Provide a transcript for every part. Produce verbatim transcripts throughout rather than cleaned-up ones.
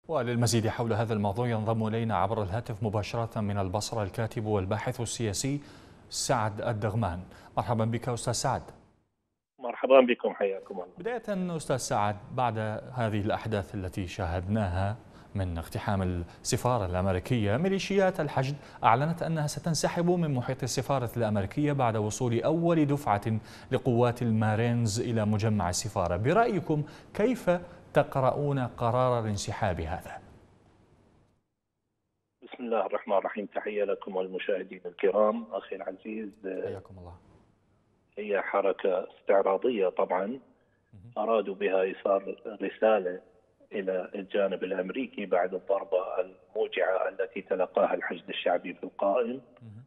وللمزيد حول هذا الموضوع ينضم إلينا عبر الهاتف مباشرة من البصرة الكاتب والباحث السياسي سعد الدغمان. مرحبا بك أستاذ سعد. مرحبا بكم، حياكم الله. بداية أستاذ سعد، بعد هذه الأحداث التي شاهدناها من اقتحام السفارة الأمريكية، ميليشيات الحشد أعلنت أنها ستنسحب من محيط السفارة الأمريكية بعد وصول أول دفعة لقوات المارينز إلى مجمع السفارة. برأيكم كيف تقرؤون قرار الانسحاب هذا؟ بسم الله الرحمن الرحيم. تحية لكم والمشاهدين الكرام. أخي العزيز، حياكم الله. هي حركة استعراضية طبعا، أرادوا بها إيصال رسالة إلى الجانب الأمريكي بعد الضربة الموجعة التي تلقاها الحشد الشعبي في القائم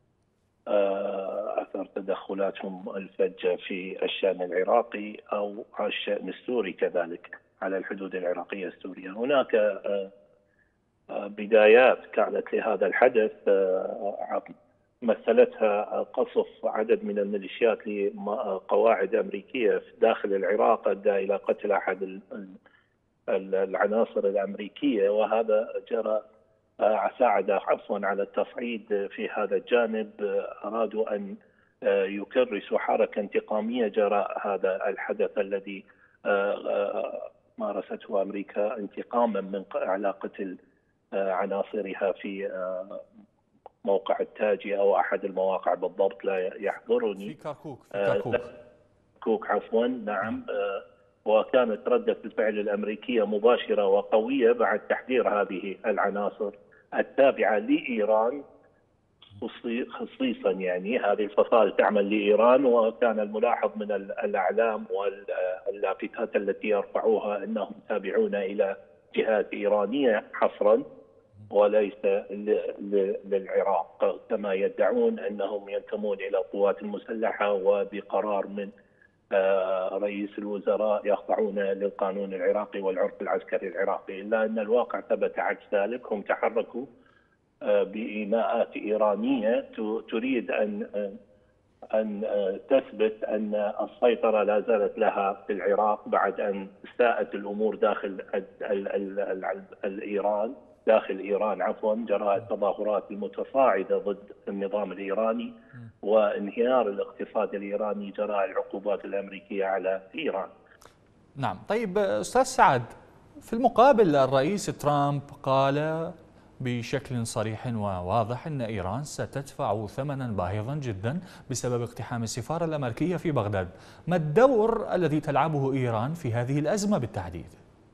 أثر تدخلاتهم الفجة في الشأن العراقي أو الشأن السوري كذلك على الحدود العراقية السورية. هناك بدايات كانت لهذا الحدث مثلتها قصف عدد من الميليشيات لقواعد أمريكية داخل العراق أدى إلى قتل أحد العناصر الأمريكية، وهذا جرى ساعد عفوا على التصعيد في هذا الجانب. أرادوا أن يكرسوا حركة انتقامية جراء هذا الحدث الذي مارسته أمريكا انتقاما من على قتل عناصرها في موقع التاجي أو أحد المواقع بالضبط لا يحضرني، في كركوك في كركوك كركوك عفوا نعم. وكانت ردة الفعل الأمريكية مباشرة وقوية بعد تحذير هذه العناصر التابعة لإيران خصيصا. يعني هذه الفصائل تعمل لإيران، وكان الملاحظ من الأعلام واللافتات التي يرفعوها أنهم تابعون إلى جهات إيرانية حصرا وليس للعراق كما يدعون، أنهم ينتمون إلى القوات المسلحة وبقرار من رئيس الوزراء يخضعون للقانون العراقي والعرف العسكري العراقي. إلا أن الواقع ثبت عكس ذلك. هم تحركوا بإيماءات إيرانية تريد أن أن تثبت أن السيطرة لا زالت لها في العراق بعد أن ساءت الأمور داخل الإيران داخل إيران عفوا جراء التظاهرات المتصاعدة ضد النظام الإيراني وانهيار الاقتصاد الإيراني جراء العقوبات الأمريكية على إيران. نعم. طيب أستاذ سعد، في المقابل الرئيس ترامب قال بشكل صريح وواضح أن إيران ستدفع ثمنا باهظا جدا بسبب اقتحام السفارة الأمريكية في بغداد. ما الدور الذي تلعبه إيران في هذه الأزمة بالتحديد؟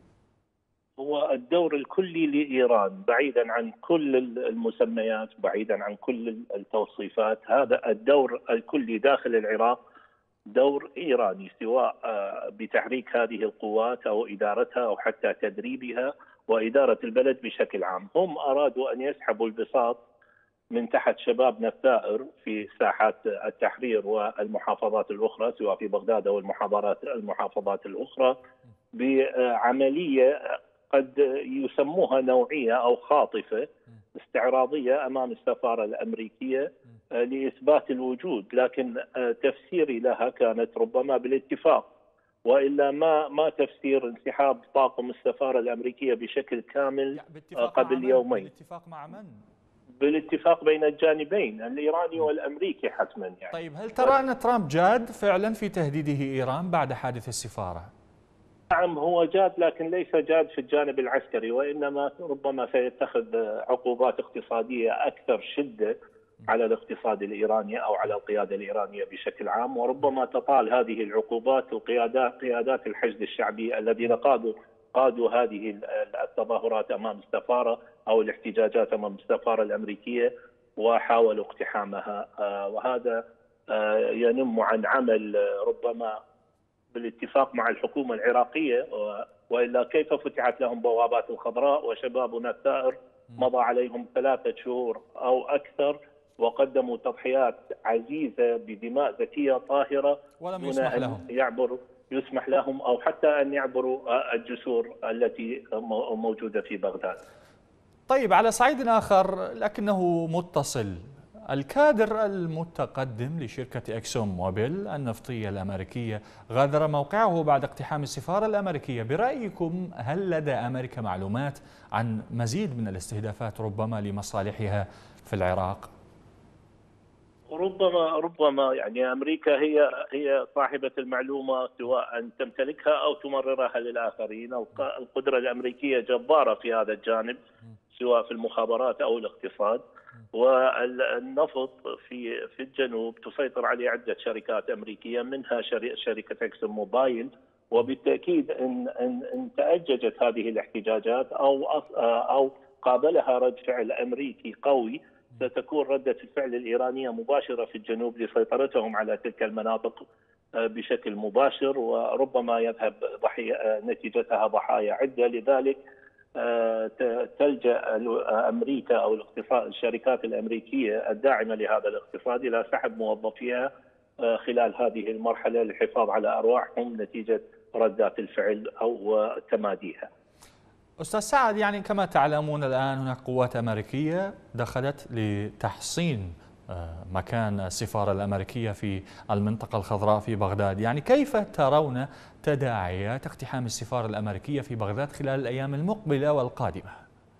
هو الدور الكلي لإيران بعيدا عن كل المسميات، بعيدا عن كل التوصيفات. هذا الدور الكلي داخل العراق دور إيراني، سواء بتحريك هذه القوات أو إدارتها أو حتى تدريبها وإدارة البلد بشكل عام. هم أرادوا أن يسحبوا البساط من تحت شبابنا الثائر في ساحات التحرير والمحافظات الأخرى سواء في بغداد أو المحافظات المحافظات الأخرى بعملية قد يسموها نوعية أو خاطفة استعراضية أمام السفارة الأمريكية لإثبات الوجود، لكن تفسيري لها كانت ربما بالاتفاق، وإلا ما ما تفسير انسحاب طاقم السفارة الأمريكية بشكل كامل قبل يومين. بالاتفاق مع من؟ بالاتفاق بين الجانبين الإيراني والأمريكي حتما. يعني طيب هل ترى أن ترامب جاد فعلا في تهديده إيران بعد حادث السفارة؟ نعم هو جاد، لكن ليس جاد في الجانب العسكري، وإنما ربما سيتخذ عقوبات اقتصادية أكثر شدة على الاقتصاد الإيراني أو على القيادة الإيرانية بشكل عام، وربما تطال هذه العقوبات وقيادات قيادات الحشد الشعبي الذين قادوا قادوا هذه التظاهرات أمام السفارة أو الاحتجاجات أمام السفارة الأمريكية وحاولوا اقتحامها. وهذا ينم عن عمل ربما بالاتفاق مع الحكومة العراقية، وإلا كيف فتحت لهم بوابات الخضراء وشبابنا الثائر مضى عليهم ثلاثة شهور أو أكثر وقدموا تضحيات عزيزة بدماء زكية طاهرة ولم يسمح لهم يعبروا يسمح لهم أو حتى أن يعبروا الجسور التي موجودة في بغداد. طيب على صعيد آخر لكنه متصل، الكادر المتقدم لشركة إكسون موبيل النفطية الأمريكية غادر موقعه بعد اقتحام السفارة الأمريكية. برأيكم هل لدى أمريكا معلومات عن مزيد من الاستهدافات ربما لمصالحها في العراق؟ ربما ربما يعني امريكا هي هي صاحبه المعلومه، سواء تمتلكها او تمررها للاخرين. القدره الامريكيه جباره في هذا الجانب، سواء في المخابرات او الاقتصاد. والنفط في في الجنوب تسيطر عليه عده شركات امريكيه، منها شركه اكسون موبايل. وبالتاكيد ان ان ان تاججت هذه الاحتجاجات او او قابلها رد فعل امريكي قوي، ستكون ردة الفعل الإيرانية مباشرة في الجنوب لسيطرتهم على تلك المناطق بشكل مباشر، وربما يذهب ضحية نتيجتها ضحايا عدة. لذلك تلجأ أمريكا أو الاقتصاد الشركات الأمريكية الداعمة لهذا الاقتصاد إلى سحب موظفيها خلال هذه المرحلة للحفاظ على أرواحهم نتيجة ردات الفعل أو تماديها. أستاذ سعد، يعني كما تعلمون الآن هناك قوات أمريكية دخلت لتحصين مكان السفارة الأمريكية في المنطقة الخضراء في بغداد. يعني كيف ترون تداعيات اقتحام السفارة الأمريكية في بغداد خلال الأيام المقبلة والقادمة؟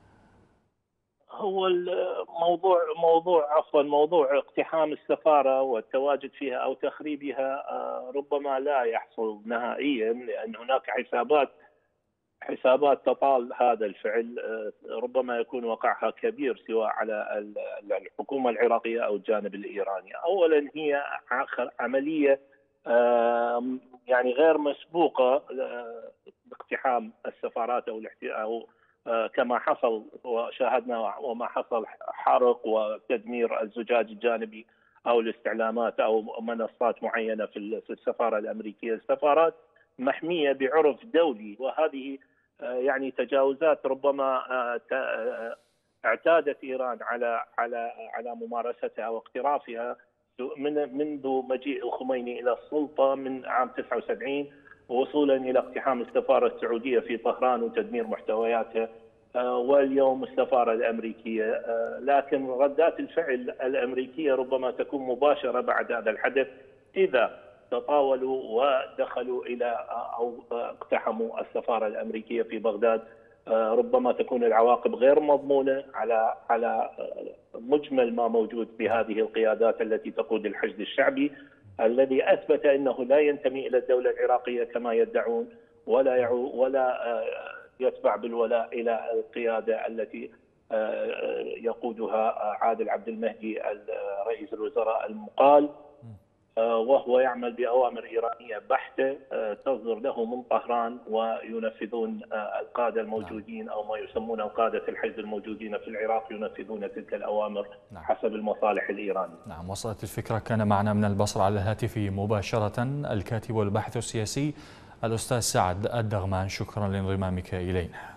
هو الموضوع موضوع عفوا موضوع اقتحام السفارة والتواجد فيها أو تخريبها ربما لا يحصل نهائيا، لأن هناك حسابات حسابات تطال هذا الفعل. ربما يكون وقعها كبير سواء على الحكومة العراقية أو الجانب الإيراني. أولا هي عملية يعني غير مسبوقة باقتحام السفارات أو أو كما حصل وشاهدنا وما حصل حرق وتدمير الزجاج الجانبي أو الاستعلامات أو منصات معينة في السفارة الأمريكية. السفارات محمية بعرف دولي، وهذه يعني تجاوزات ربما اعتادت إيران على على على ممارستها واقترافها من منذ مجيء الخميني إلى السلطة من عام تسعة وسبعين، وصولا إلى اقتحام السفارة السعودية في طهران وتدمير محتوياتها، واليوم السفارة الأمريكية. لكن ردات الفعل الأمريكية ربما تكون مباشرة بعد هذا الحدث إذا تطاولوا ودخلوا إلى أو اقتحموا السفارة الأمريكية في بغداد. ربما تكون العواقب غير مضمونة على على مجمل ما موجود بهذه القيادات التي تقود الحشد الشعبي، الذي أثبت أنه لا ينتمي إلى الدولة العراقية كما يدعون، ولا يعو ولا يتبع بالولاء إلى القيادة التي يقودها عادل عبد المهدي رئيس الوزراء المقال، وهو يعمل بأوامر إيرانية بحتة تصدر له من طهران، وينفذون القادة الموجودين أو ما يسمون القادة الحشد الموجودين في العراق ينفذون تلك الأوامر حسب المصالح الإيرانية. نعم، وصلت الفكرة. كان معنا من البصرة على الهاتف مباشرة الكاتب والباحث السياسي الأستاذ سعد الدغمان، شكرا لانضمامك إلينا.